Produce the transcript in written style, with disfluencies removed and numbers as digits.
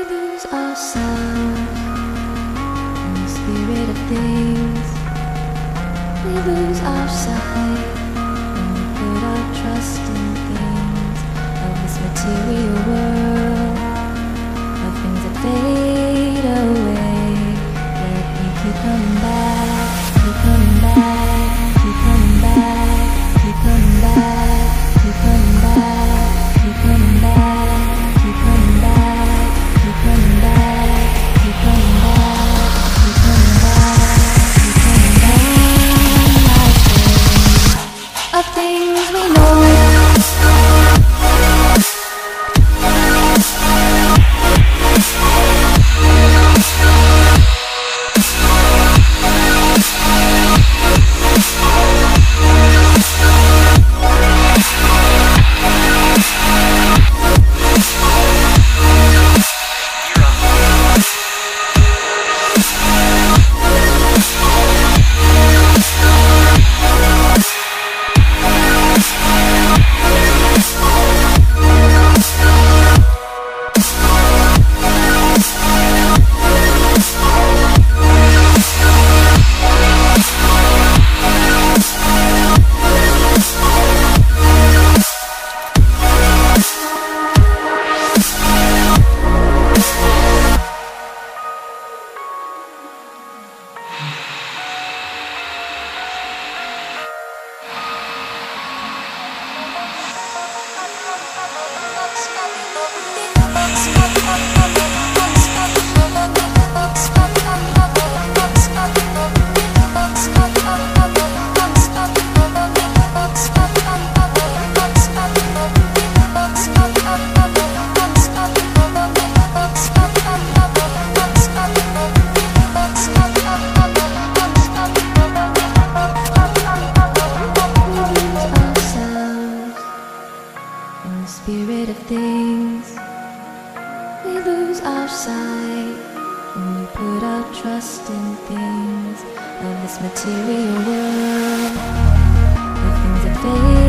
lose ourselves in the spirit of things. We lose our sight when we put our trust in things of this material world, of things that fade away. Let me keep coming back, keep coming back, keep coming back, keep coming back, keep coming back, keep coming back, keep coming back, keep coming back, keep coming back, keep coming back, keep coming back. Of things we know. Spirit of things, we lose our sight when we put our trust in things of this material world, the things that fade.